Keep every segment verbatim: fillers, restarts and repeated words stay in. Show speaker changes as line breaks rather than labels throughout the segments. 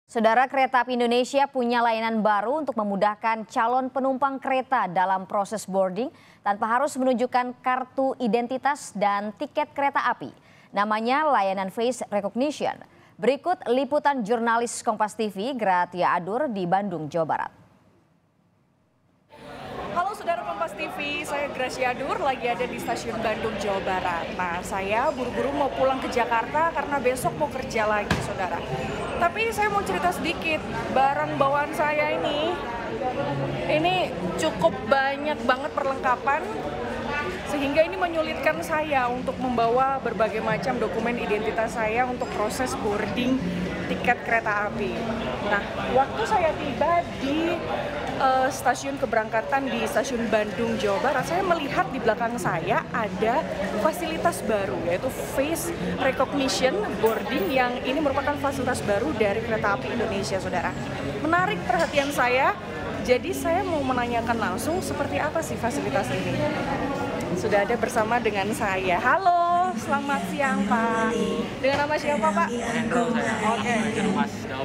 Saudara, Kereta Api Indonesia punya layanan baru untuk memudahkan calon penumpang kereta dalam proses boarding tanpa harus menunjukkan kartu identitas dan tiket kereta api. Namanya layanan Face Recognition. Berikut liputan jurnalis Kompas T V Gratia Adur di Bandung, Jawa Barat.
Halo saudara Kompas T V, saya Gratia Adur lagi ada di stasiun Bandung, Jawa Barat. Nah, saya buru-buru mau pulang ke Jakarta karena besok mau kerja lagi, saudara. Tapi saya mau cerita sedikit, barang bawaan saya ini, ini cukup banyak banget perlengkapan, sehingga ini menyulitkan saya untuk membawa berbagai macam dokumen identitas saya untuk proses boarding tiket kereta api. Nah, waktu saya tiba di uh, stasiun keberangkatan di stasiun Bandung, Jawa Barat, saya melihat di belakang saya ada fasilitas baru, yaitu Face Recognition Boarding, yang ini merupakan fasilitas baru dari Kereta Api Indonesia, saudara. Menarik perhatian saya, jadi saya mau menanyakan langsung seperti apa sih fasilitas ini. Sudah ada bersama dengan saya. Halo, selamat siang Pak. Dengan nama siapa Pak?
Mahendro saya.
Oke.
Mas Daud.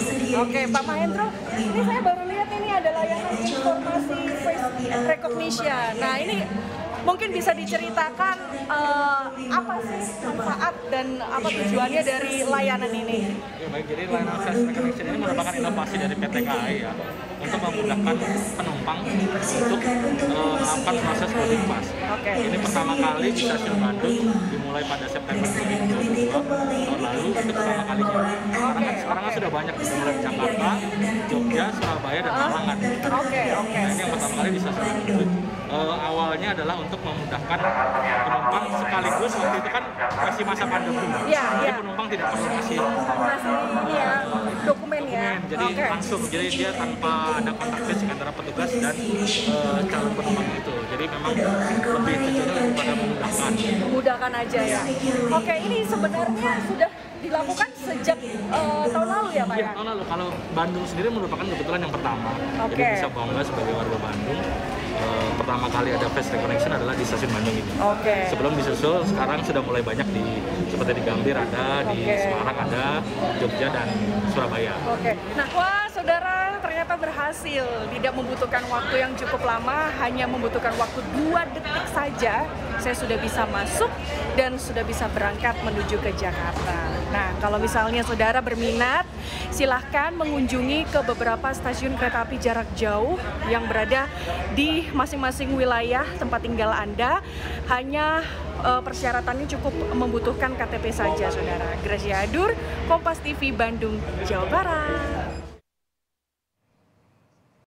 Oke Pak Mahendro, ini saya baru lihat ini ada layanan informasi Face Recognition. Nah ini mungkin bisa diceritakan uh, apa sih manfaat dan apa tujuannya dari layanan ini?
Ya baik, jadi layanan Face Recognition ini merupakan inovasi dari P T K A I ya, untuk memudahkan penumpang untuk uh, melakukan proses boarding pass.
Oke.
Ini pertama kali di stasiun Bandung, dimulai pada September dua ribu dua puluh dua tahun lalu, itu pertama kalinya. Sekarang kan, sekarang kan sudah banyak, dimulai di Jakarta, Jogja, Surabaya, dan Malang.
Oke, oke.
Nah, ini yang pertama kali di stasiun Bandung. Uh, awalnya adalah untuk memudahkan penumpang sekaligus, waktu itu kan masih masa pandemi,
Ya,
jadi
ya.
penumpang tidak perlu kasih
Masih ini ya, dokumen ya.
dokumen, jadi
Oke.
langsung, jadi dia tanpa ada kontak fisik antara petugas dan uh, calon penumpang itu. Jadi memang lebih tujuannya lebih pada memudahkan.
Memudahkan aja ya. Oke, ini sebenarnya sudah dilakukan sejak uh, tahun lalu ya Pak
Iya,
ya?
tahun lalu. Kalau Bandung sendiri merupakan kebetulan yang pertama.
Oke.
Jadi bisa bangga sebagai warga Bandung. Uh, pertama kali ada Face Recognition adalah di stasiun Bandung ini.
Oke.
Sebelum disusul, sekarang sudah mulai banyak di seperti di Gambir ada, di
Oke.
Semarang ada, Jogja dan Surabaya.
Oke, nah wah saudara ternyata berhasil, tidak membutuhkan waktu yang cukup lama, hanya membutuhkan waktu dua detik saja, saya sudah bisa masuk dan sudah bisa berangkat menuju ke Jakarta. Nah kalau misalnya saudara berminat, silahkan mengunjungi ke beberapa stasiun kereta api jarak jauh yang berada di masing-masing wilayah tempat tinggal Anda. Hanya uh, persyaratannya cukup membutuhkan K T P saja, saudara. Gratia Adur, Kompas T V Bandung, Jawa Barat.